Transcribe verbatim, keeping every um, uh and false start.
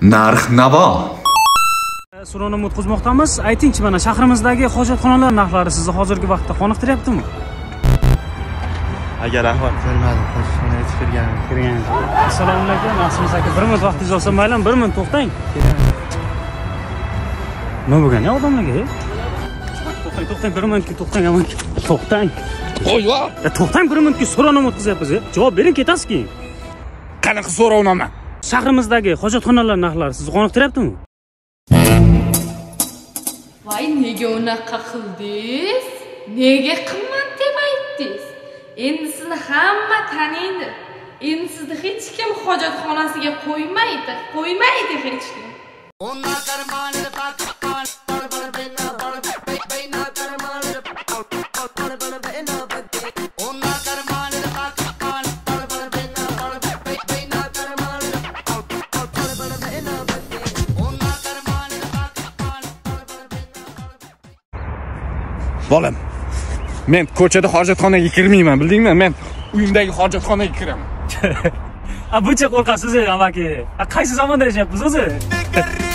narx navo. So'rovnoma o'tkazmoqdamiz. Aytingchi, mana shahrimizdagi hojatxonalar narxlari sizni hozirgi vaqtda qoniqtiryaptimi? Agar ahvol ko'rmadim, hojatxonaga kirganim. Kirgan. Assalomu alaykum. Maqsumus aka, bir minut vaqtingiz olsa mayli, bir minut to'xtang. Nima bo'lgan ya odamlarga? To'xtang, to'xtang, bir minutga to'xtang, aman. To'xtang. Qo'yva. Ya to'xtang, bir minutga so'rovnoma o'tkazyapmiz. Javob bering, ketasiz keyin. Qanaqa so'rovnoma? Shahrimizdagi hojatxonalar narxlari sizni qoniqtiryaptimi? Voy, nega unaqa qildingiz? Nega qimmat deb aytdingiz? Endi sizni hamma taniydi. Endi sizni hech kim hojatxonasiga qo'ymaydi, qo'ymaydi hech kim. Bolam, men ko'chada hojatxonaga kirmayman, bildingmi? Men uyimdagi hojatxonaga kiraman. A buncha qo'rqasiz, amaki. A qaysi zamonda yashayapmiz o'zi?